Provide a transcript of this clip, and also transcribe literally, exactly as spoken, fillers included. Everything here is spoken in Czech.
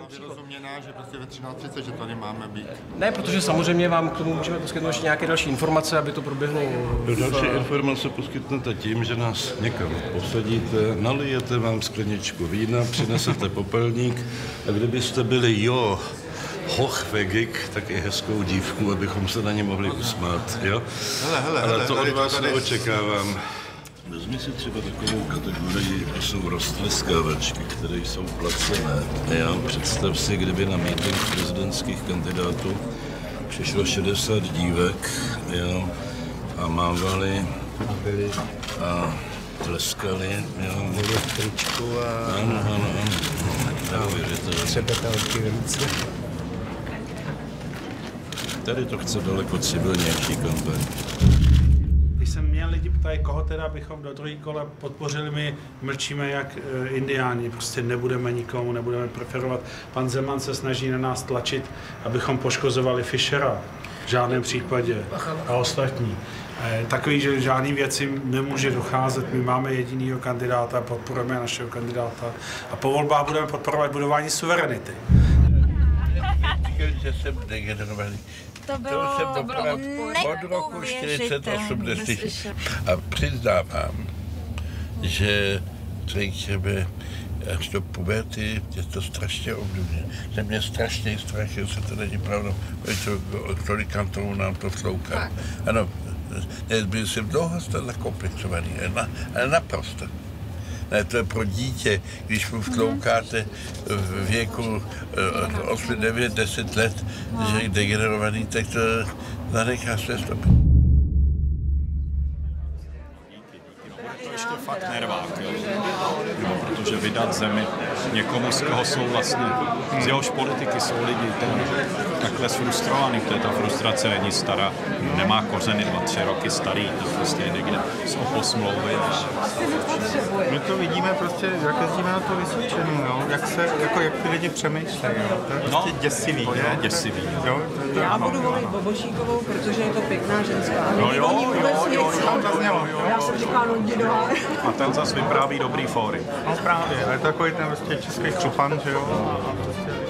vyrozuměná, že prostě ve třináct třicet, že tady máme být. Ne, protože samozřejmě vám k tomu můžeme poskytnout ještě nějaké další informace, aby to proběhlo. Do další informace poskytnete tím, že nás někam posadíte, nalijete vám skleničku vína, přinesete popelník a kdybyste byli jo, hochvegik, tak i hezkou dívku, abychom se na ně mohli usmát, jo? Hele, hele, ale hele, to tady, od vás tady... neočekávám. Vezmi si třeba takovou kategorii, jako jsou roztleskávačky, které jsou placené. Jo? Představ si, kdyby na mítink prezidentských kandidátů přišlo šedesát dívek, jo? A mávali a tleskali, jo? Byli v tričku a... Ano, ano, ano. Neuvěřitelné. Třepetelky v ruce. Tady to chce daleko civilnější kampaň. Když se mě lidi ptají, koho teda bychom do druhé kola podpořili, my mlčíme jak e, indiáni, prostě nebudeme nikomu, nebudeme preferovat. Pan Zeman se snaží na nás tlačit, abychom poškozovali Fischera v žádném případě a ostatní. E, takový, že žádný věci nemůže docházet, my máme jedinýho kandidáta, podporujeme našeho kandidáta a po volbách budeme podporovat budování suverenity. Že jsem degenerovaný. To bylo, to bylo od roku čtyřicet osm a přiznávám, že řekněme, až do puberty je to strašně obdobně. Že mě strašně strašně, se to není pravda, tolik kantorů nám to flouká. Ano, byl jsem dlouho stále komplikovaný, ale naprosto. Ne, to je pro dítě, když mu vtloukáte v věku osm, devět, deset let, že je degenerovaný, tak to zanechá své stopy. To ještě fakt nervák, jo. No, protože vydat zemi někomu, z koho jsou vlastně, z jehož politiky jsou lidi ten, takhle sfrustrovaný, to je ta frustrace není stará, nemá kořeny dva, tři roky starý, to prostě někde jsou posmlouvy. My to vidíme prostě, jak jezdíme na to Vysočinu, jo? Jak, se, jako, jak ty lidi přemýšlejí, jo? To je prostě no, děsivý. To je děsivý. Jo? To, to, Já budu volit Bobošíkovou, protože je to pěkná ženská. No jo, jo, jo, jo, jo, jo. Já jsem říkala, no dědová. A ten zase vypráví dobrý fóry. No právě, ale takový ten prostě český křupan, že jo? A prostě